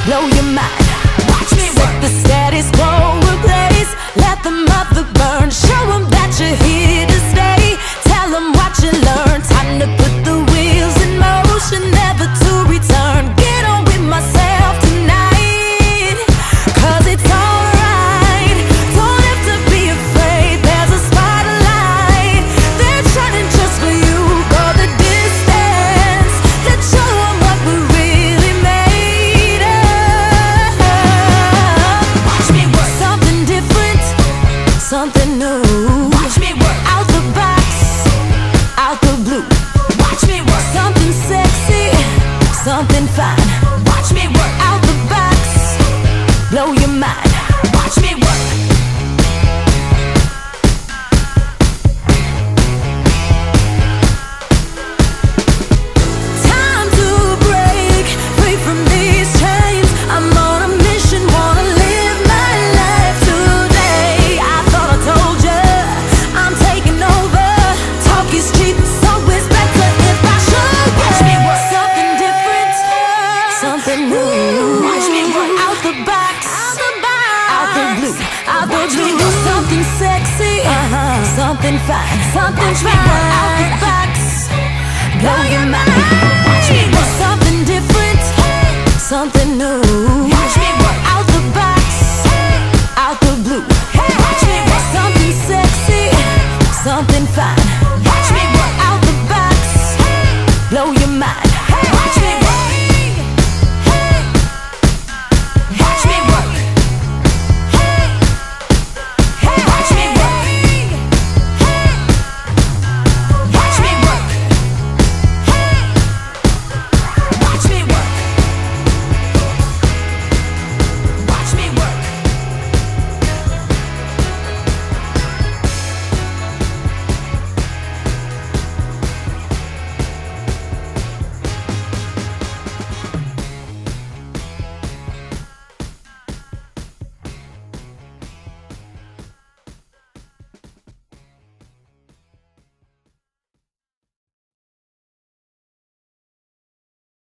blow your mind. Watch me work. Set the status quo replace. Let the mother burn. Show them that you're here to stay. Tell them what you learned. Time to put the wheels in motion, never to return. Get on with myself tonight, 'cause it's alright. Don't have to be afraid. There's a spotlight. They're shining just for you. Go the distance. Let's show them what we're really made of. Watch me work. Something different, something new. Watch me work. Out the box, out the blue. Watch me work. Something sexy, something fine. Watch me work. Out the box, blow your mind. Watch me work. Time to break free from these chains. I'm on a mission, wanna live my life today. I thought I told ya, I'm taking over. Talk is cheap, so it's better if I show you. Watch me work. Something different, something new. Watch me work. Out the box, out the blue, out the blue. Something sexy, something fine, something fine. Out the box, blow your mind. Watch me work. Something different, something new.